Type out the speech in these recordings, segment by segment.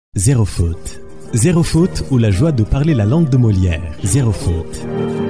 Zéro faute. Zéro faute ou la joie de parler la langue de Molière. Zéro faute.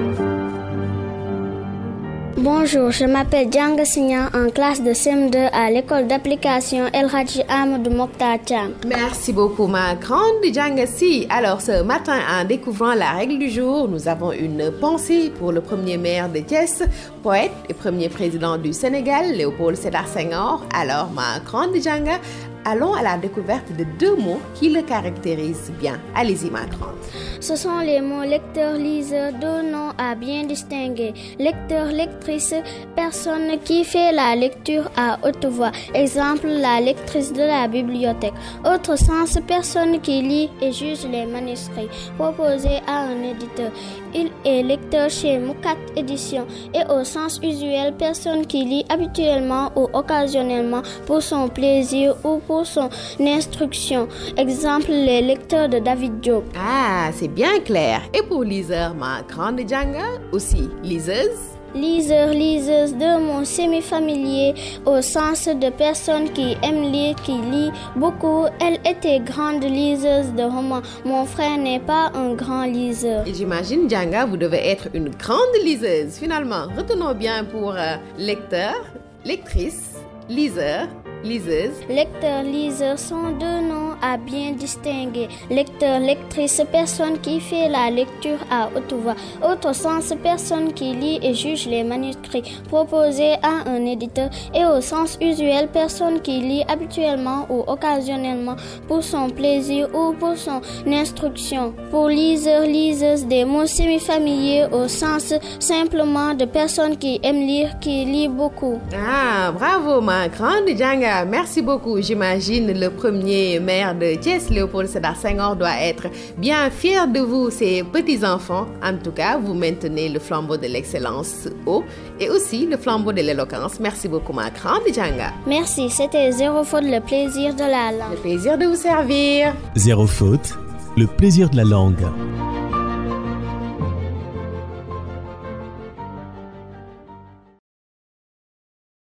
Bonjour, je m'appelle Djanga Signan en classe de CM2 à l'école d'application El Hadji Amadou Mokhtar Thiam. Merci beaucoup ma grande Djanga Si. Alors ce matin, en découvrant la règle du jour, nous avons une pensée pour le premier maire de Thiès, poète et premier président du Sénégal, Léopold Sédar Senghor. Alors ma grande Djanga, allons à la découverte de deux mots qui le caractérisent bien. Allez-y ma grande. Ce sont les mots lecteur, liseur, deux noms à bien distinguer. Lecteur, lectrice, personne qui fait la lecture à haute voix. Exemple, la lectrice de la bibliothèque. Autre sens, personne qui lit et juge les manuscrits proposés à un éditeur. Il est lecteur chez Moukat Édition et au sens usuel, personne qui lit habituellement ou occasionnellement pour son plaisir ou pour son instruction. Exemple, les lecteurs de David Diop. Ah, c'est bien clair. Et pour liseur, ma grande Djanga, aussi liseuse? Liseur, liseuse, deux mots semi-familiers au sens de personne qui aime lire, qui lit beaucoup. Elle était grande liseuse de romans. Mon frère n'est pas un grand liseur. Et j'imagine, Djanga, vous devez être une grande liseuse. Finalement, retenons bien pour lecteur, lectrice, liseur, liseuse. Lecteur, liseur sont deux noms à bien distinguer. Lecteur, lectrice, personne qui fait la lecture à haute voix. Autre sens, personne qui lit et juge les manuscrits proposés à un éditeur. Et au sens usuel, personne qui lit habituellement ou occasionnellement pour son plaisir ou pour son instruction. Pour liseur, liseuse, des mots semi-familiers au sens simplement de personne qui aime lire, qui lit beaucoup. Ah, bravo ma grande Djanga. Merci beaucoup. J'imagine le premier maire de Thiès, Léopold Sédar Senghor, doit être bien fier de vous, ses petits-enfants. En tout cas, vous maintenez le flambeau de l'excellence haut et aussi le flambeau de l'éloquence. Merci beaucoup, ma grande Djanga. Merci, c'était Zéro faute, le plaisir de la langue. Le plaisir de vous servir. Zéro faute, le plaisir de la langue.